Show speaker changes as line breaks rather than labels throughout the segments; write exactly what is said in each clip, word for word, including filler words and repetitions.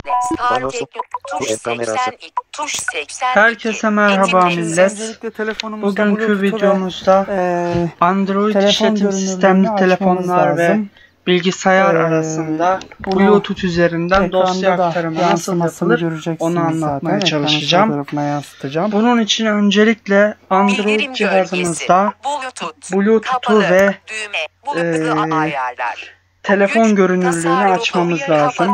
Herkese merhaba millet. Bugünkü videomuzda e, Android işletim sistemli telefonlar ve bilgisayar ee, arasında Bluetooth üzerinden dosya aktarımı nasıl yapılır onu anlatmaya zaten. çalışacağım. Bunun için öncelikle Android cihazımızda Bluetooth'u ve e, telefon görünürlüğünü açmamız lazım.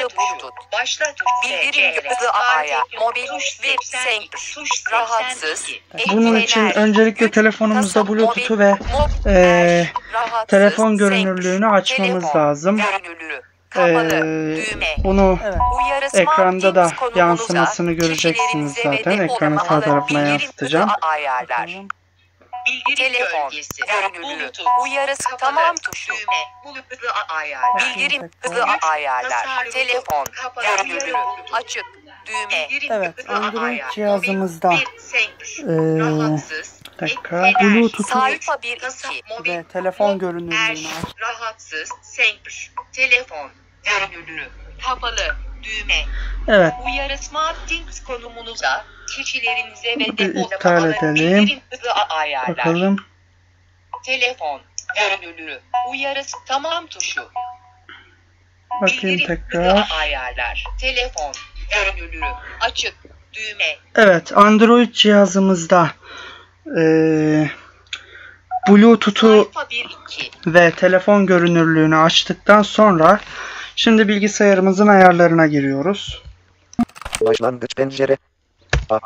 Bunun için öncelikle telefonumuzda Bluetooth'u ve e, telefon görünürlüğünü açmamız lazım. Ee, bunu ekranda da yansımasını göreceksiniz zaten. Ekranın sağ tarafına yansıtacağım.
Bildirim telefon, gölgesi, Bluetooth, uyarısı, tamam tuşu, düğme, hızlı ayarlar, bildirim, hızlı ayarlar, telefon, görünürlüğü, açık, düğme,
evet, Android cihazımızda ee, dakika, Bluetooth'u ve telefon görünürlüğünü aç.
Rahatsız, senk, telefon, görünürlüğü, kapalı, düğme.
Evet.
Uyarı SmartThings konumunuza, kişilerinize ve
iptal edelim. Bakalım.
Telefon, görünürlüğü, uyarısı, tamam tuşu.
Bakayım
bildirim,
tekrar.
Ayarlar, telefon, görünürlüğü, açık, düğme.
Evet, Android cihazımızda ee, Bluetooth'u ve telefon görünürlüğünü açtıktan sonra şimdi bilgisayarımızın ayarlarına giriyoruz.
Başlangıç pencere. A.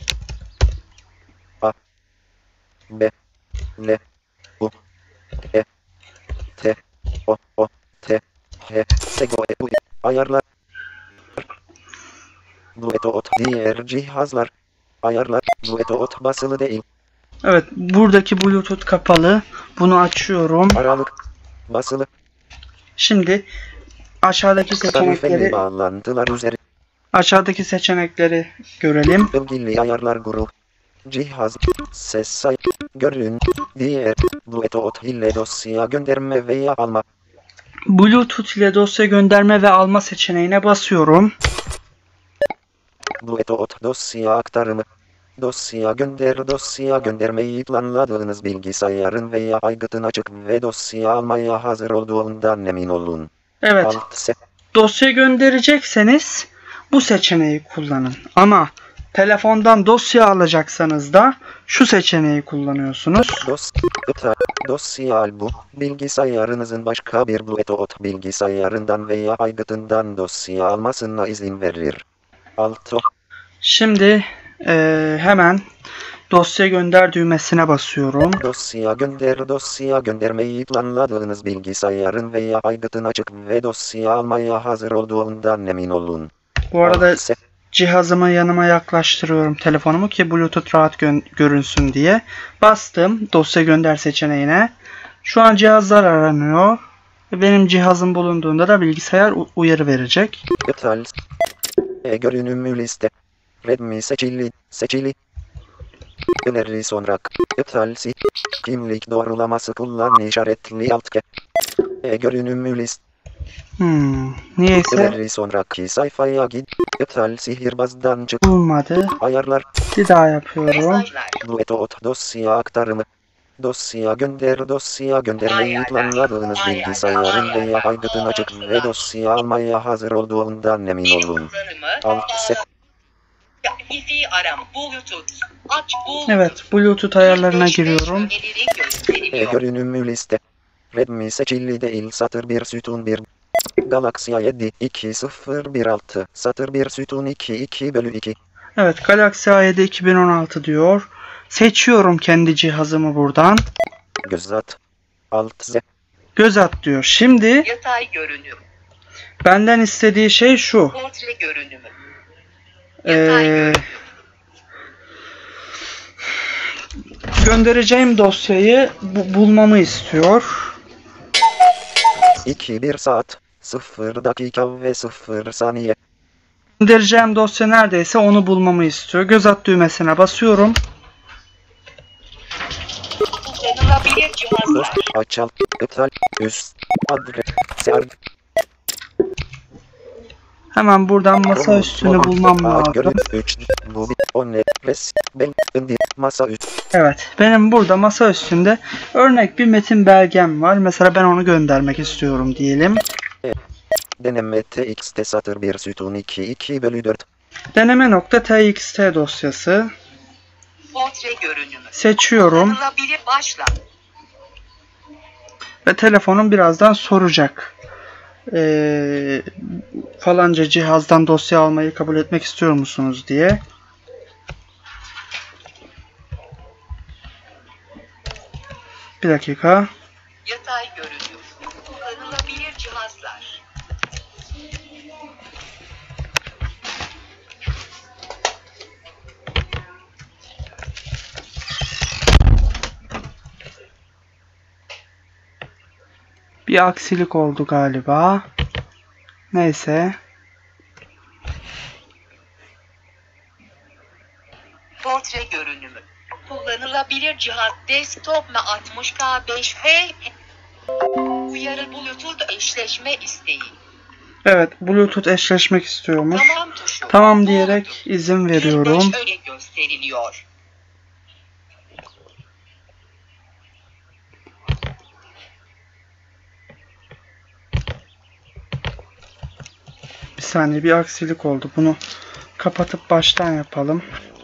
A. B. L. U. E. T. O. O. T. H. Sego. E. U. Ayarlar. Bluetooth. Diğer cihazlar. Ayarlar. Bluetooth basılı değil.
Evet, buradaki Bluetooth kapalı. Bunu açıyorum.
Aralık. Basılı.
Şimdi aşağıdaki seçenekleri
bağlantılar üzeri.
Aşağıdaki seçenekleri görelim.
İlgili ayarlar grup. Cihaz. Ses say. Görün. Diğer. Bluetooth ile dosya gönderme veya alma.
Bluetooth ile dosya gönderme ve alma seçeneğine basıyorum.
Bluetooth dosya aktarımı. Dosya gönder. Dosya göndermeyi planladığınız bilgisayarın veya aygıtın açık ve dosya almaya hazır olduğundan emin olun.
Evet.
Alt
dosya gönderecekseniz bu seçeneği kullanın. Ama telefondan dosya alacaksanız da şu seçeneği kullanıyorsunuz.
Dosya, dosya albüm, bilgisayarınızın başka bir Bluetooth bilgisayarından veya aygıtından dosya almasına izin verir. Alt.
Şimdi e, hemen dosya gönder düğmesine basıyorum.
Dosya gönder. Dosya göndermeyi planladığınız bilgisayarın veya aygıtın açık ve dosya almaya hazır olduğundan emin olun.
Bu arada cihazımı yanıma yaklaştırıyorum telefonumu ki Bluetooth rahat görünsün diye. Bastım dosya gönder seçeneğine. Şu an cihazlar aranıyor. Benim cihazım bulunduğunda da bilgisayar uyarı verecek.
İptal. E görünümlü liste. Redmi seçili. Seçili. Öneri sonra. İptal. Kimlik doğrulaması kullan işaretli alt ke. E görünümlü liste.
Hmm, niyeyse
öneri sonraki sayfaya git. İptal sihirbazdan çık.
Olmadı.
Ayarlar.
Bir daha yapıyorum.
Bluetooth dosya aktarımı. Dosya gönder. Dosya göndermeyi planladığınız bilgisayarın veya aygıtın açık ve dosya almaya hazır olduğundan emin olun. Alt set.
Evet, Bluetooth ayarlarına giriyorum.
E görünümlü liste. Redmi seçili değil satır bir sütun bir. Galaxy A yedi iki sıfır bir altı satır bir sütun iki iki bölü iki.
Evet, Galaxy A yedi iki bin on altı diyor. Seçiyorum kendi cihazımı buradan.
Göz at. Alt Z.
Göz at diyor. Şimdi
yatay görünüm.
Benden istediği şey şu.
Portre görünümü.
Ee, göndereceğim dosyayı bu, bulmamı istiyor.
iki bir saat sıfır dakika ve sıfır saniye.
Göndereceğim dosya neredeyse onu bulmamı istiyor. Göz at düğmesine basıyorum.
Açal, iptal, üst, adres, ser.
Hemen buradan masa üstünü bulmam lazım. Evet, benim burada masa üstünde örnek bir metin belgem var. Mesela ben onu göndermek istiyorum diyelim.
Deneme txt satır bir sütun iki iki bölü dört.
Deneme.txt dosyası.
Portre görünümü.
Seçiyorum.
Kullanılabilir başla.
Ve telefonum birazdan soracak. Ee, falanca cihazdan dosya almayı kabul etmek istiyor musunuz diye. Bir dakika.
Yatay görünüm. Kullanılabilir cihazlar.
Bir aksilik oldu galiba. Neyse.
Portre görünümü. Kullanılabilir cihaz desktop mu altmış K beş H. Uyarı Bluetooth eşleşme isteği.
Evet, Bluetooth eşleşmek istiyormuş.
Tamam tuşu.
Tamam diyerek izin veriyorum.
Öyle gösteriliyor.
Bir saniye, bir aksilik oldu. Bunu kapatıp baştan yapalım.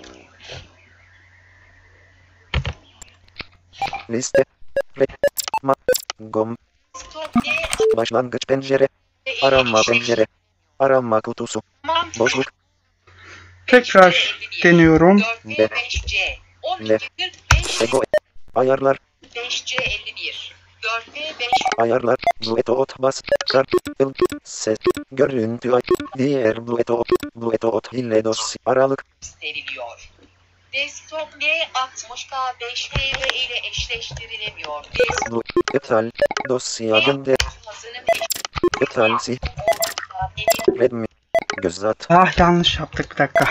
Liste. Reklam. Gom.
Stop
Başlangıç pencere. Arama pencere. Arama kutusu. Boşluk.
Tekrar deniyorum.
B. L. Ego. Ayarlar.
beş C elli bir. dört B beş.
Ayarlar. Bluetooth bas. Kart. Il. Ses. Görüntü. Ay. Diğer Bluetooth. Bluetooth ile dosya. Aralık.
Gösteriliyor. Desktop N altmış K beş H ile eşleştirilemiyor. Desktop
Bu. İptal. Dosya gönder.
cihazının
İptal. Si. Redmi. Göz at.
Ah, yanlış yaptık, bir dakika.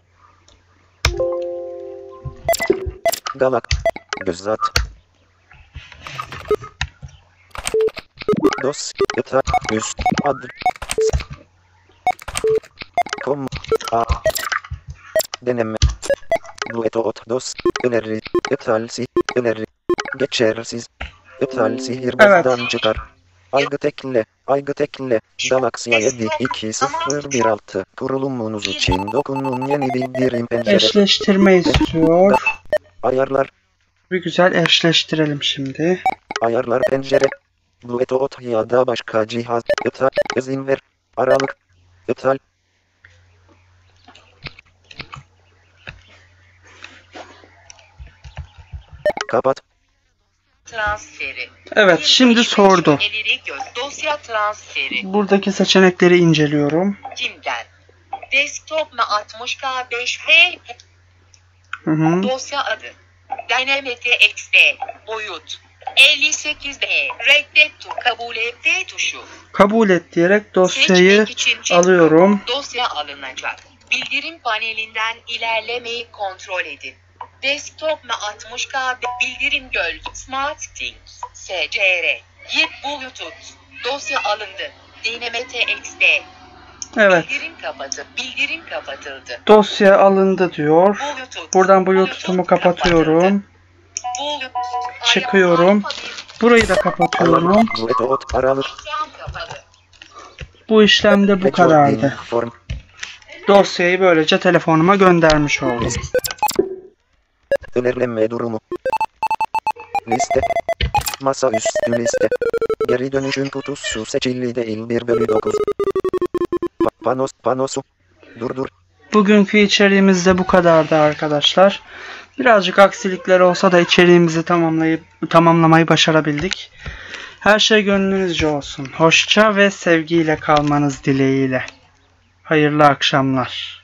Galak. Göz at. Dosya. İptal. Üst. Ad. Kom. A. Deneme. Bluetooth dos. Öneri. İptal. Si. Öneri. Geçersiz. İptal. Sihirbazdan çıkar. Aygıt ekle. Aygıt ekle. Galaxy yedi iki sıfır bir altı. Kurulumunuz için dokunun yeni bildirim pencere.
Eşleştirme istiyor.
Ayarlar.
Bir güzel eşleştirelim şimdi.
Ayarlar pencere. Bluetooth ya da başka cihaz. İptal. İzin ver. Aralık. İptal. Kapat.
transferi.
Evet, şimdi sordu.
İleri göz. Dosya transferi.
Buradaki seçenekleri inceliyorum.
Kimden? Desktop mu altmış K beş H.
Hı hı.
Dosya adı. DynameTXT. Boyut. elli sekiz B. Reddet tu kabul et D tuşu.
Kabul et diyerek dosyayı
Seçmek için çift
alıyorum.
dosya alınacak. Bildirim panelinden ilerlemeyi kontrol edin. Desktop mu altmış K bildirim göl. Smart Things. S C R. Yip Bluetooth. Dosya alındı. DynameTXT.
Evet,
Bildirim kapatı. Bildirim kapatıldı.
dosya alındı diyor.
Bluetooth.
Buradan Bluetooth'umu kapatıyorum.
Bluetooth.
Çıkıyorum. Burayı da kapatıyorum.
Bluetooth aralık.
Ekran kapalı.
Bu işlemde bu kadardı.
Form.
Dosyayı böylece telefonuma göndermiş oldum.
Önerleme durumu. Liste. Masaüstü liste. Geri dönüşün kutusu seçili değil bir bölü dokuz. Pa panos panosu. Durdur.
Bugünkü içeriğimiz de bu kadardı arkadaşlar. Birazcık aksilikler olsa da içeriğimizi tamamlayıp tamamlamayı başarabildik. Her şey gönlünüzce olsun. Hoşça ve sevgiyle kalmanız dileğiyle. Hayırlı akşamlar.